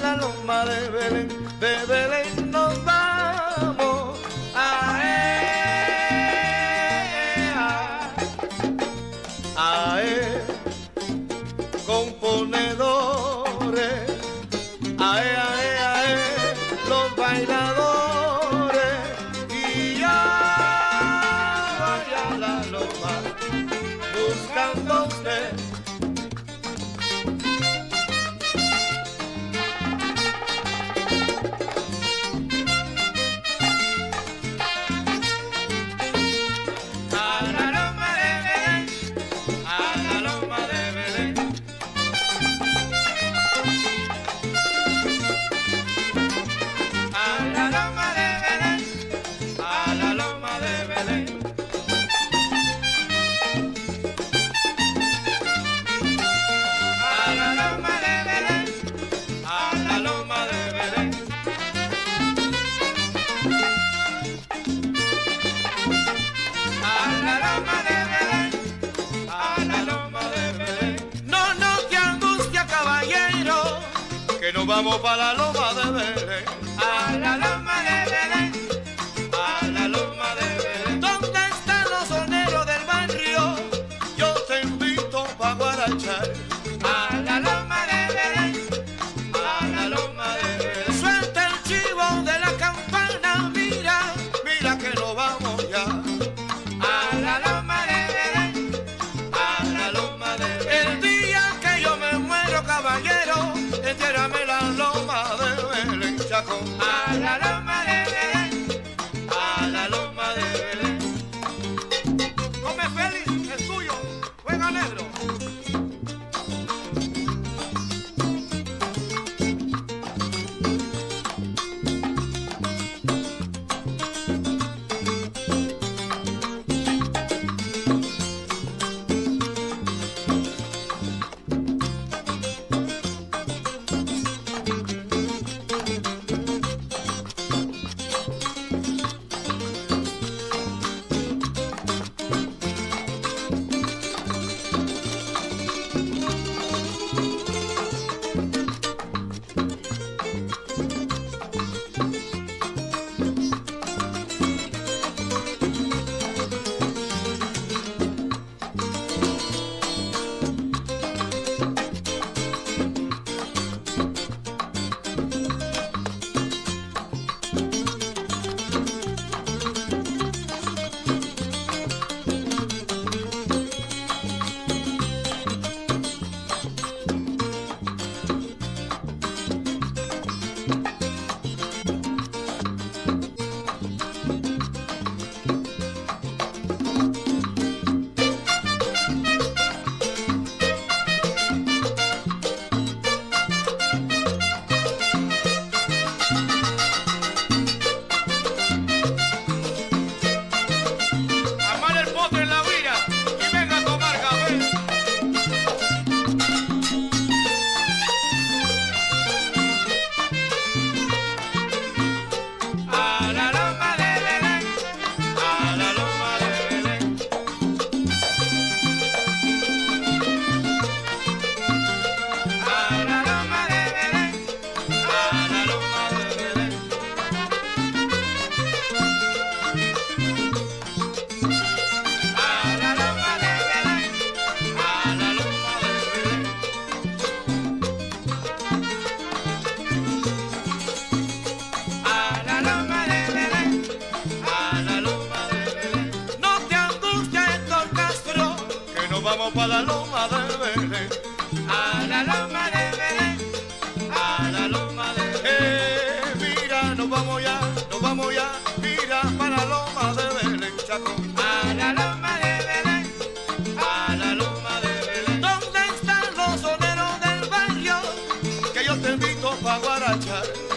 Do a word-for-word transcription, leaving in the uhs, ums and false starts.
la loma de Belén, de Belén nos vamos. Ae, ae, componedores, ae, ae, ae, los bailadores, y ya vaya la loma buscando a usted. Nos vamos para la loma de Belén, a la loma de Belén, a la loma de Belén. ¿Dónde están los soneros del barrio? Yo te invito pa' guarachar. A la loma de Belén, a la loma de Belén. Suelta el chivo de la campana, mira, mira que nos vamos ya. A la loma de Belén, a la loma de Belén. El día que yo me muero, caballero, entiérrame la loma de Belén, Chacón. A la loma de Belén, a la loma de Belén. Come Félix, es tuyo, juega negro. Vamos pa' la loma de Belén, a la loma de Belén, a la loma de Belén. Eh, mira, nos vamos ya, nos vamos ya, mira pa' la loma de Belén, Chacón. A la loma de Belén, a la loma de Belén. ¿Dónde están los soneros del barrio? Que yo te invito pa' guarachar.